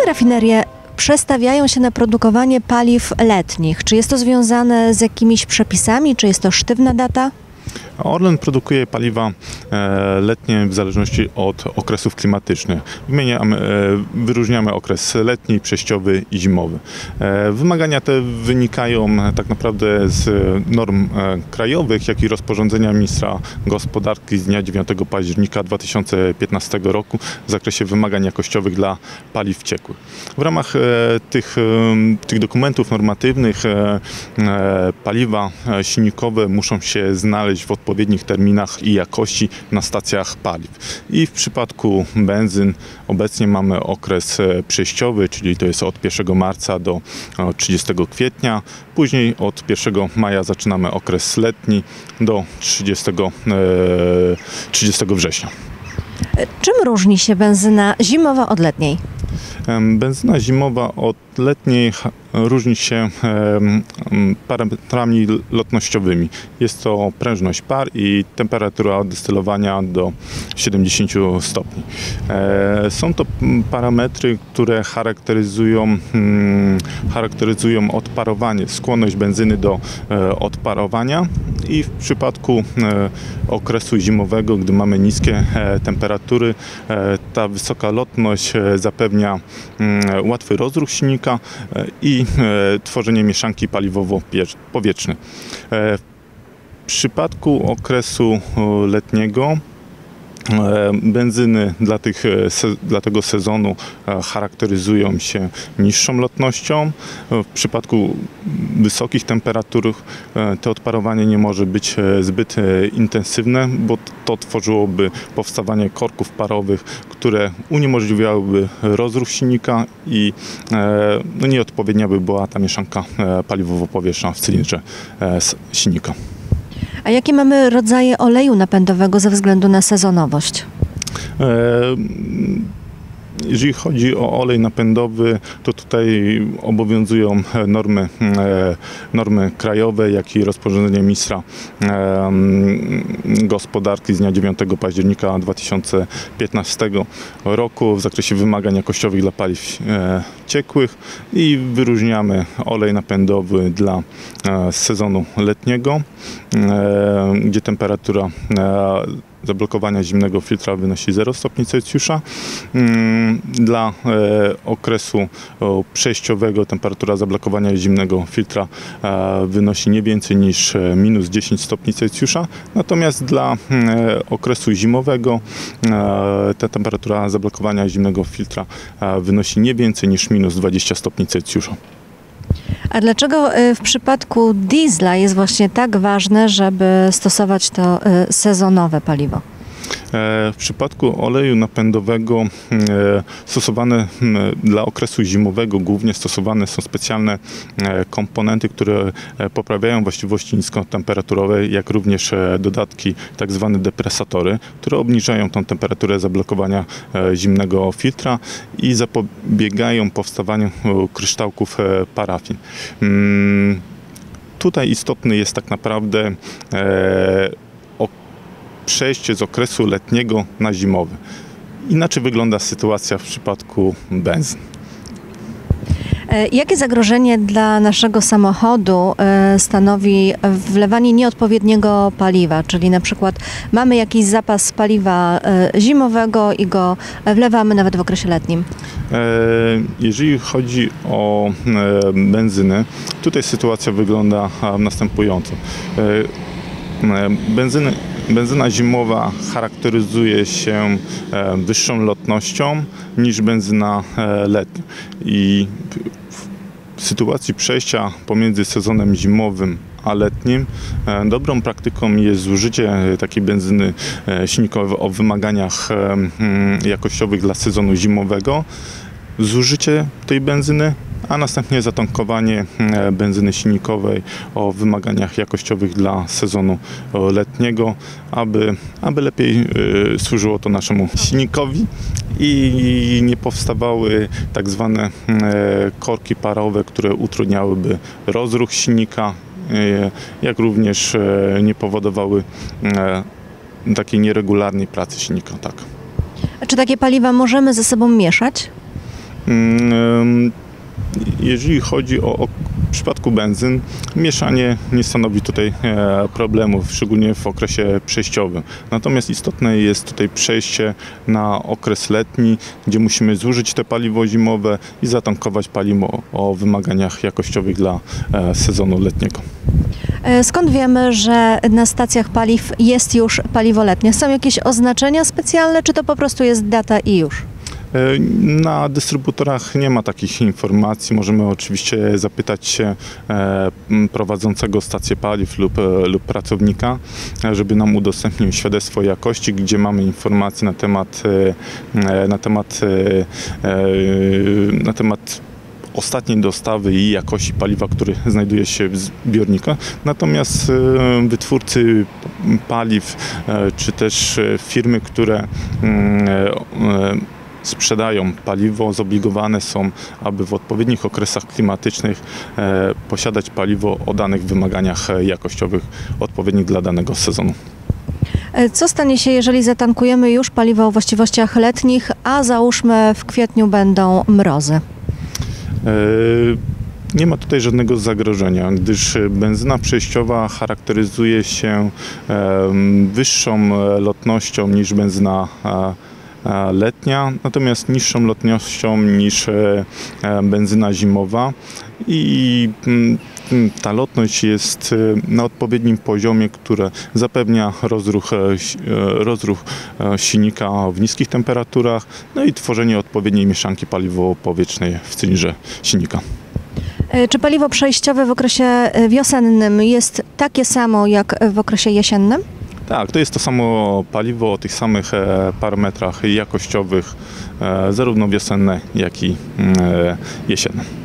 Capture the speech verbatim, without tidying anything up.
Kiedy rafinerie przestawiają się na produkowanie paliw letnich? Czy jest to związane z jakimiś przepisami, czy jest to sztywna data? Orlen produkuje paliwa letnie w zależności od okresów klimatycznych. Wymieniamy, wyróżniamy okres letni, przejściowy i zimowy. Wymagania te wynikają tak naprawdę z norm krajowych, jak i rozporządzenia ministra gospodarki z dnia dziewiątego października dwa tysiące piętnastego roku w zakresie wymagań jakościowych dla paliw ciekłych. W ramach tych, tych dokumentów normatywnych paliwa silnikowe muszą się znaleźć w odpowiednich terminach i jakości na stacjach paliw. I w przypadku benzyn obecnie mamy okres przejściowy, czyli to jest od pierwszego marca do trzydziestego kwietnia. Później od pierwszego maja zaczynamy okres letni do trzydziestego września. Czym różni się benzyna zimowa od letniej? Benzyna zimowa od letniej różni się parametrami lotnościowymi. Jest to prężność par i temperatura destylowania do siedemdziesięciu stopni. Są to parametry, które charakteryzują, charakteryzują odparowanie, skłonność benzyny do odparowania i w przypadku okresu zimowego, gdy mamy niskie temperatury, ta wysoka lotność zapewnia łatwy rozruch silnika i tworzenie mieszanki paliwowo-powietrznej. W przypadku okresu letniego benzyny dla, tych, dla tego sezonu charakteryzują się niższą lotnością. W przypadku wysokich temperatur to odparowanie nie może być zbyt intensywne, bo to tworzyłoby powstawanie korków parowych, które uniemożliwiałyby rozruch silnika i no, nieodpowiednia by była ta mieszanka paliwowo-powietrzna w cylindrze silnika. A jakie mamy rodzaje oleju napędowego ze względu na sezonowość? Jeżeli chodzi o olej napędowy, to tutaj obowiązują normy, normy krajowe, jak i rozporządzenie ministra gospodarki z dnia dziewiątego października dwa tysiące piętnastego roku w zakresie wymagań jakościowych dla paliw ciekłych i wyróżniamy olej napędowy dla sezonu letniego, gdzie temperatura zablokowania zimnego filtra wynosi zero stopni Celsjusza. Dla okresu przejściowego temperatura zablokowania zimnego filtra wynosi nie więcej niż minus dziesięć stopni Celsjusza. Natomiast dla okresu zimowego ta temperatura zablokowania zimnego filtra wynosi nie więcej niż minus dwadzieścia stopni Celsjusza. A dlaczego w przypadku diesla jest właśnie tak ważne, żeby stosować to sezonowe paliwo? W przypadku oleju napędowego stosowane dla okresu zimowego głównie stosowane są specjalne komponenty, które poprawiają właściwości niskotemperaturowe, jak również dodatki, tak zwane depresatory, które obniżają tą temperaturę zablokowania zimnego filtra i zapobiegają powstawaniu kryształków parafin. Tutaj istotny jest tak naprawdę przejście z okresu letniego na zimowy. Inaczej wygląda sytuacja w przypadku benzyn. Jakie zagrożenie dla naszego samochodu stanowi wlewanie nieodpowiedniego paliwa? Czyli na przykład mamy jakiś zapas paliwa zimowego i go wlewamy nawet w okresie letnim. Jeżeli chodzi o benzynę, tutaj sytuacja wygląda następująco. Benzyny Benzyna zimowa charakteryzuje się wyższą lotnością niż benzyna letnia. I w sytuacji przejścia pomiędzy sezonem zimowym a letnim dobrą praktyką jest zużycie takiej benzyny silnikowej o wymaganiach jakościowych dla sezonu zimowego, zużycie tej benzyny, a następnie zatankowanie benzyny silnikowej o wymaganiach jakościowych dla sezonu letniego, aby, aby lepiej służyło to naszemu silnikowi i nie powstawały tak zwane korki parowe, które utrudniałyby rozruch silnika, jak również nie powodowały takiej nieregularnej pracy silnika. Tak. A czy takie paliwa możemy ze sobą mieszać? Mm, Jeżeli chodzi o, o w przypadku benzyn, mieszanie nie stanowi tutaj e, problemów, szczególnie w okresie przejściowym. Natomiast istotne jest tutaj przejście na okres letni, gdzie musimy zużyć te paliwo zimowe i zatankować paliwo o wymaganiach jakościowych dla e, sezonu letniego. E, Skąd wiemy, że na stacjach paliw jest już paliwo letnie? Są jakieś oznaczenia specjalne, czy to po prostu jest data i już? Na dystrybutorach nie ma takich informacji. Możemy oczywiście zapytać się e, prowadzącego stację paliw lub, e, lub pracownika, żeby nam udostępnił świadectwo jakości, gdzie mamy informacje na temat, e, na temat, e, e, na temat ostatniej dostawy i jakości paliwa, który znajduje się w zbiornikach. Natomiast e, wytwórcy paliw, e, czy też firmy, które e, e, sprzedają paliwo, zobligowane są, aby w odpowiednich okresach klimatycznych e, posiadać paliwo o danych wymaganiach jakościowych odpowiednich dla danego sezonu. Co stanie się, jeżeli zatankujemy już paliwo o właściwościach letnich, a załóżmy w kwietniu będą mrozy? E, Nie ma tutaj żadnego zagrożenia, gdyż benzyna przejściowa charakteryzuje się e, wyższą lotnością niż benzyna e, letnia, natomiast niższą lotnością niż benzyna zimowa i ta lotność jest na odpowiednim poziomie, które zapewnia rozruch, rozruch silnika w niskich temperaturach, no i tworzenie odpowiedniej mieszanki paliwowo-powietrznej w cylindrze silnika. Czy paliwo przejściowe w okresie wiosennym jest takie samo jak w okresie jesiennym? Tak, to jest to samo paliwo o tych samych e, parametrach jakościowych, e, zarówno wiosenne, jak i e, jesienne.